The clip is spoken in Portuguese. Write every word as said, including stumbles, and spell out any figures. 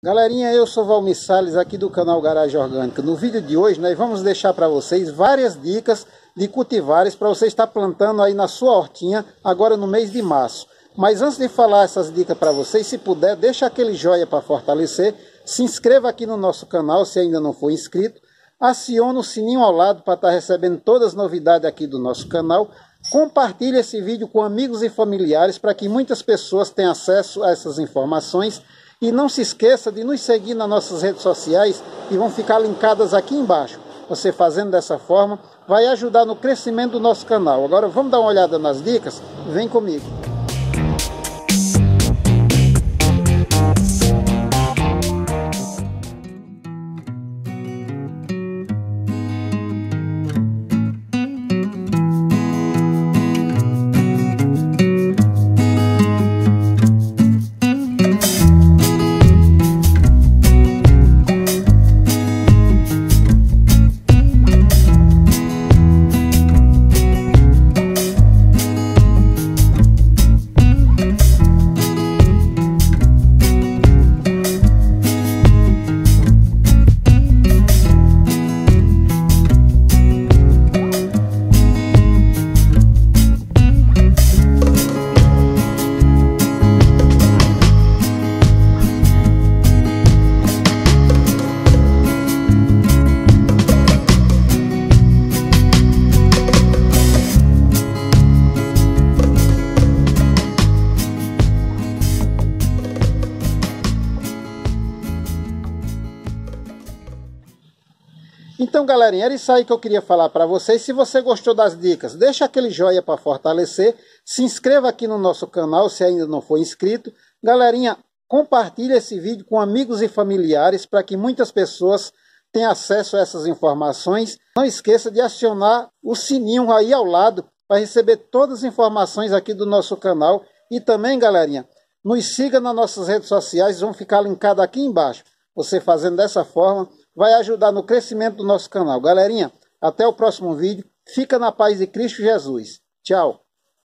Galerinha, eu sou Valmir Salles aqui do canal Garagem Orgânica. No vídeo de hoje nós vamos deixar para vocês várias dicas de cultivares para você estar plantando aí na sua hortinha agora no mês de março. Mas antes de falar essas dicas para vocês, se puder, deixa aquele joinha para fortalecer, se inscreva aqui no nosso canal se ainda não for inscrito, acione o sininho ao lado para estar recebendo todas as novidades aqui do nosso canal, compartilhe esse vídeo com amigos e familiares para que muitas pessoas tenham acesso a essas informações. E não se esqueça de nos seguir nas nossas redes sociais, que vão ficar linkadas aqui embaixo. Você fazendo dessa forma vai ajudar no crescimento do nosso canal. Agora vamos dar uma olhada nas dicas? Vem comigo! Então, galerinha, era isso aí que eu queria falar para vocês. Se você gostou das dicas, deixa aquele joinha para fortalecer. Se inscreva aqui no nosso canal se ainda não for inscrito. Galerinha, compartilhe esse vídeo com amigos e familiares para que muitas pessoas tenham acesso a essas informações. Não esqueça de acionar o sininho aí ao lado para receber todas as informações aqui do nosso canal. E também, galerinha, nos siga nas nossas redes sociais, vão ficar linkadas aqui embaixo. Você fazendo dessa forma vai ajudar no crescimento do nosso canal. Galerinha, até o próximo vídeo. Fica na paz de Cristo Jesus. Tchau.